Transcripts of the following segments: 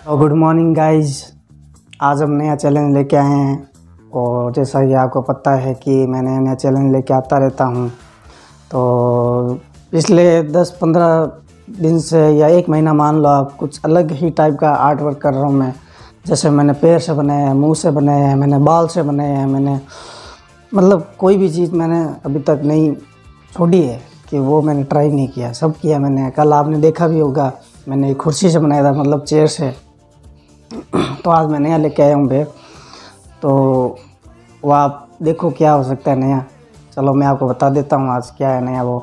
तो good morning guys. आज हम नया चैलेंज लेके आए हैं और जैसा कि आपको पता है कि मैं नया चैलेंज लेके आता रहता हूँ। तो पिछले 10-15 दिन से या एक महीना मान लो आप, कुछ अलग ही टाइप का आर्ट वर्क कर रहा हूँ मैं। जैसे मैंने पैर से बनाया है, मुंह से बनाया है, मैंने बाल से बनाया है, मैंने मतलब कोई भी चीज़ मैंने अभी तक नहीं छोड़ी है कि वो मैंने ट्राई नहीं किया, सब किया मैंने। कल आपने देखा भी होगा मैंने एक कुर्सी से बनाया था, मतलब चेयर से। तो आज मैं नया लेके आया हूँ बैग, तो वो आप देखो क्या हो सकता है नया। चलो मैं आपको बता देता हूँ आज क्या है नया वो।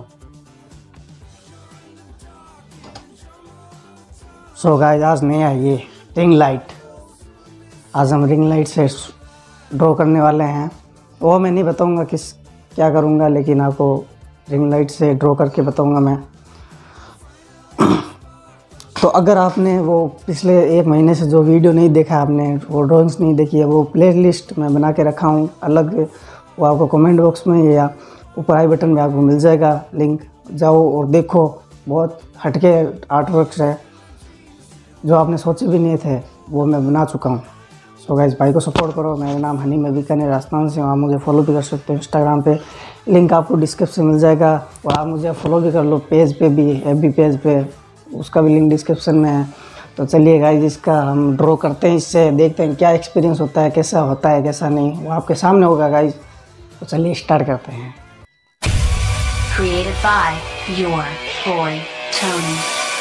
सो गाइस, आज नया है ये रिंग लाइट। आज हम रिंग लाइट से ड्रॉ करने वाले हैं। वो मैं नहीं बताऊँगा क्या करूँगा, लेकिन आपको रिंग लाइट से ड्रॉ करके बताऊँगा मैं। तो अगर आपने वो पिछले एक महीने से जो वीडियो नहीं देखा, आपने वो ड्राइंग्स नहीं देखी है, वो प्लेलिस्ट मैं बना के रखा हूँ अलग। वो आपको कमेंट बॉक्स में या ऊपर आई बटन में आपको मिल जाएगा लिंक, जाओ और देखो। बहुत हटके आर्ट वर्क्स है जो आपने सोचे भी नहीं थे, वो मैं बना चुका हूँ। सो गाइस, भाई को सपोर्ट करो। मेरा नाम हनी, मैं बीकानेर राजस्थान से हूँ। आप मुझे फॉलो भी कर सकते हो इंस्टाग्राम पे, लिंक आपको डिस्क्रिप्शन मिल जाएगा। और आप मुझे फॉलो भी कर लो पेज पे भी, FB पेज पे, उसका भी लिंक डिस्क्रिप्शन में है। तो चलिए गाइस, इसका हम ड्रॉ करते हैं, इससे देखते हैं क्या एक्सपीरियंस होता है, कैसा होता है कैसा नहीं, वो आपके सामने होगा गाइस। तो चलिए स्टार्ट करते हैं। Created by your boy Tony.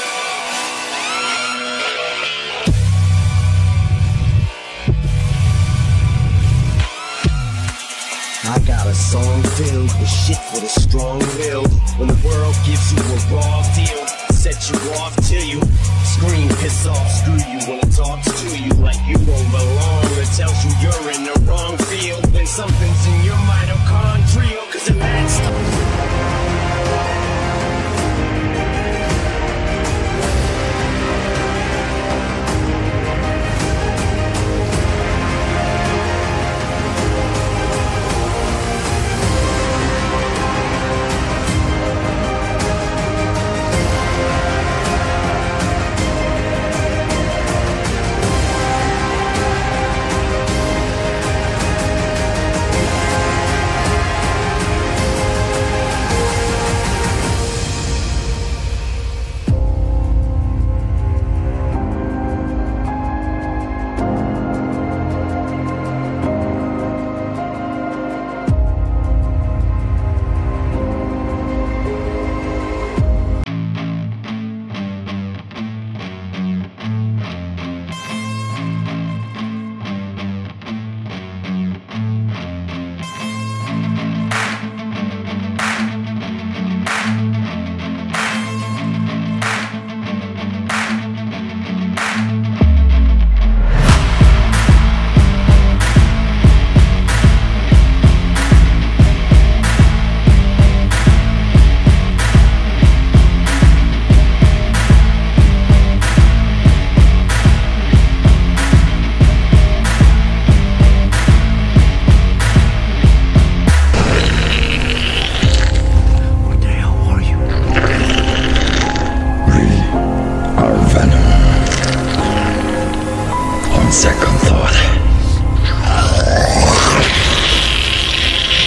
I got a song filled with shit with a strong will. When the world gives you a raw deal, set you off till you scream, piss off, screw you. When it talks to you like you don't belong, it tells you you're in the wrong field. When something's in your mind